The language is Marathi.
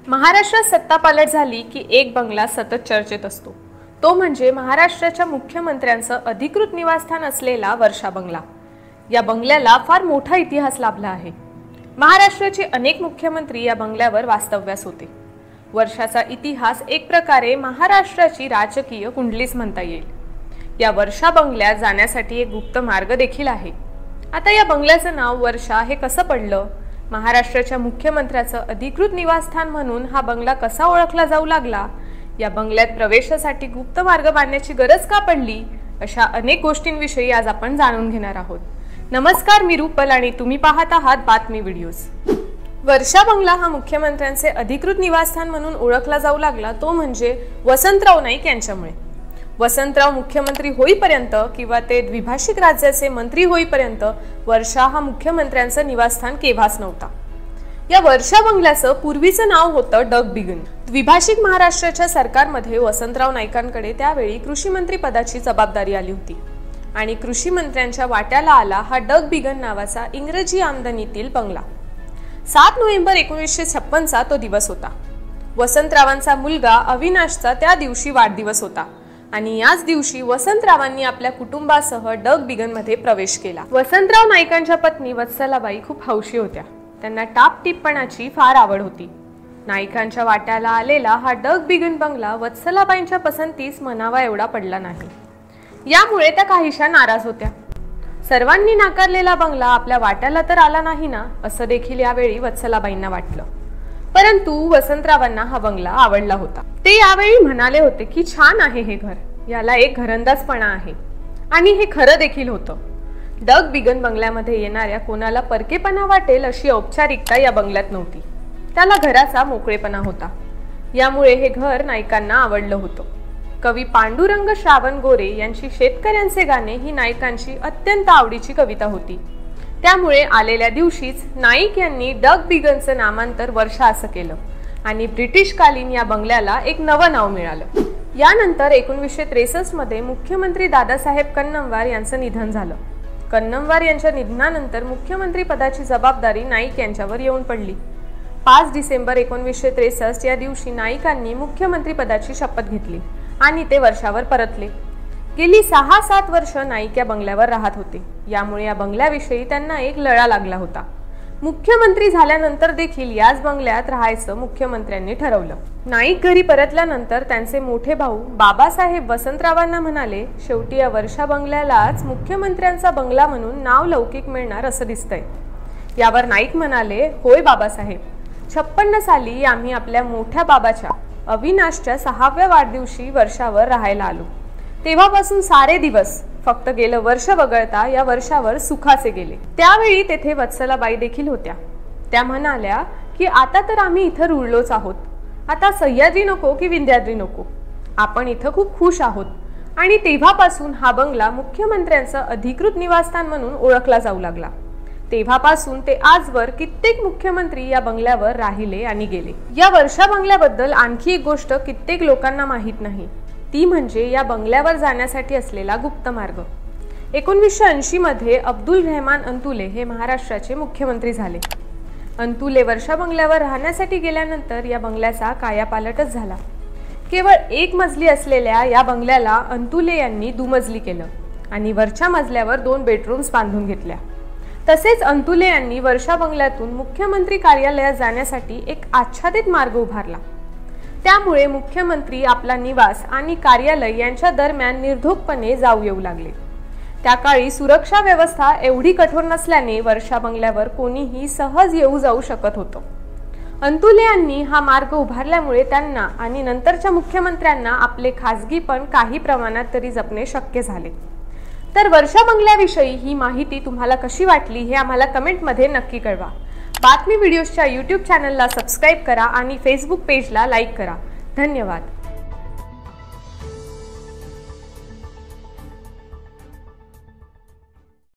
महाराष्ट्रात सत्तापालट झाली की एक बंगला सतत चर्चेत असतो। तो म्हणजे महाराष्ट्राच्या मुख्यमंत्र्यांचं अधिकृत निवासस्थान असलेला वर्षा बंगला। या बंगल्याला फार मोठा इतिहास लाभला आहे। महाराष्ट्राचे अनेक मुख्यमंत्री या बंगल्यावर वास्तव्यास होते। वर्षाचा इतिहास एक प्रकारे महाराष्ट्राची राजकीय कुंडलीच म्हणता येईल। या वर्षा बंगल्यात जाण्यासाठी एक गुप्त मार्ग देखील आहे। आता या बंगल्याचं नाव वर्षा हे कसं पडलं? महाराष्ट्राच्या मुख्यमंत्र्याचं अधिकृत निवासस्थान म्हणून हा बंगला कसा ओळखला जाऊ लागला? या बंगल्यात प्रवेशासाठी गुप्त मार्ग बांधण्याची गरज का पडली? अशा अनेक गोष्टींविषयी आज आपण जाणून घेणार आहोत। नमस्कार, मी रुपल आणि तुम्ही पाहत आहात बातमी व्हिडिओज। वर्षा बंगला हा मुख्यमंत्र्यांचे अधिकृत निवासस्थान म्हणून ओळखला जाऊ लागला तो म्हणजे वसंतराव नाईक यांच्यामुळे। वसंतराव मुख्यमंत्री होईपर्यंत किंवा ते द्विभाषिक राज्याचे मंत्री होईपर्यंत वर्षा हा मुख्यमंत्र्यांचं निवासस्थान केव्हाच नव्हता। या वर्षा बंगल्याचं पूर्वीचं नाव होतं डग बिगन। द्विभाषिक महाराष्ट्राच्या सरकारमध्ये वसंतराव नाईकांकडे त्यावेळी कृषी मंत्री पदाची जबाबदारी आली होती आणि कृषी मंत्र्यांच्या वाट्याला आला हा डग बिगन नावाचा इंग्रजी आमदनीतील बंगला। 7 नोव्हेंबर 1956 तो दिवस होता। वसंतरावांचा मुलगा अविनाशचा त्या दिवशी वाढदिवस होता आणि याच दिवशी वसंतरावांनी आपल्या कुटुंबासह डग बिगन मध्ये प्रवेश केला। वसंतराव नाईकांच्या पत्नी वत्सलाबाई खूप हौशी होत्या। त्यांना टापटीपपणाची फार आवड होती। नाईकांच्या वाट्याला आलेला हा डग बिगन बंगला वत्सलाबाईंच्या पसंतीस म्हणावा एवढा पडला नाही। यामुळे त्या काहीशा नाराज होत्या। सर्वांनी नाकारलेला बंगला आपल्या वाट्याला तर आला नाही ना, असं देखील यावेळी वत्सलाबाईंना वाटलं। परंतु वसंतरावांना हा बंगला आवडला होता। ते यावेळी म्हणाले होते की छान आहे हे घर, याला एक घरंदाजपणा आहे आणि हे खरं देखील होतं। डग बिगन बंगल्यामध्ये येणाऱ्या कोणाला परकेपणा वाटेल अशी औपचारिकता या बंगल्यात नव्हती। त्याला घराचा मोकळेपणा होता। यामुळे हे घर नाईकांना आवडलं होतं। कवी पांडुरंग श्रावण गोरे यांची शेतकऱ्यांचे गाणे ही नाईकांची अत्यंत आवडीची कविता होती। त्यामुळे आलेल्या दिवशीच नाईक यांनी डग बिगनचं नामांतर वर्षा असं केलं आणि ब्रिटिशकालीन या बंगल्याला एक नवं नाव मिळालं। यानंतर 1963 मध्ये मुख्यमंत्री दादासाहेब कन्नमवार यांचं निधन झालं। कन्नमवार यांच्या निधनानंतर मुख्यमंत्री पदाची जबाबदारी नाईक यांच्यावर येऊन पडली। 5 डिसेंबर 1963 या दिवशी नाईकांनी मुख्यमंत्री पदाची शपथ घेतली आणि ते वर्षावर परतले। गेली 6-7 वर्ष नाईक या बंगल्यावर राहत होते। यामुळे या बंगल्याविषयी त्यांना एक लळा लागला होता। मुख्यमंत्री झाल्यानंतर देखील याच बंगल्यात राहायचं मुख्यमंत्र्यांनी ठरवलं। नाईक घरी परतल्यानंतर त्यांचे मोठे भाऊ बाबासाहेब वसंतरावांना म्हणाले, शेवटी या वर्षा बंगल्यालाच मुख्यमंत्र्यांचा बंगला म्हणून नाव लौकिक मिळणार असं दिसतंय। यावर नाईक म्हणाले, होय बाबासाहेब, 56 साली आम्ही आपल्या मोठ्या बाबाच्या अविनाशच्या 6व्या वाढदिवशी वर्षावर राहायला आलो। तेव्हापासून सारे दिवस, फक्त गेलं वर्ष वगळता, या वर्षावर सुखाचे गेले। त्यावेळी तेथे वत्सलाबाई देखील होत्या। त्या म्हणाल्या की आता तर आम्ही इथं रुळलोच आहोत। आता सह्याद्री नको की विंध्याद्री नको, आपण इथं खूप खुश आहोत। आणि तेव्हापासून हा बंगला मुख्यमंत्र्यांचं अधिकृत निवासस्थान म्हणून ओळखला जाऊ लागला। तेव्हापासून ते आजवर कित्येक मुख्यमंत्री या बंगल्यावर राहिले आणि गेले। या वर्षा बंगल्याबद्दल आणखी एक गोष्ट कित्येक लोकांना माहीत नाही, ती म्हणजे या बंगल्यावर जाण्यासाठी असलेला गुप्त मार्ग। 1980 मध्ये अब्दुल रहमान अंतुले हे महाराष्ट्राचे मुख्यमंत्री झाले। अंतुले वर्षा बंगल्यावर राहण्यासाठी गेल्यानंतर या बंगल्याचा कायापालटच झाला। केवळ 1 मजली असलेल्या या बंगल्याला अंतुले यांनी दुमजली केलं आणि वरच्या मजल्यावर 2 बेडरूम्स बांधून घेतल्या। तसेच अंतुले यांनी वर्षा बंगल्यातून मुख्यमंत्री कार्यालयात जाण्यासाठी एक आच्छादित मार्ग उभारला। त्यामुळे मुख्यमंत्री आपला निवास आणि कार्यालय यांच्या दरम्यान निर्धोकपणे जाऊ येऊ लागले। त्या काळी सुरक्षा व्यवस्था एवढी कठोर नसल्याने वर्षा बंगल्यावर कोणीही सहज येऊ जाऊ शकत होतं। अंतुले यांनी हा मार्ग उभारल्यामुळे त्यांना आणि नंतरच्या मुख्यमंत्र्यांना आपले खासगीपण काही प्रमाणात तरी जपणे शक्य झाले। तर वर्षा बंगल्याविषयी ही माहिती तुम्हाला कशी वाटली हे आम्हाला कमेंटमध्ये नक्की कळवा। बातमी व्हिडिओजच्या YouTube चॅनलला सबस्क्राईब करा आणि Facebook पेजला लाईक करा। धन्यवाद।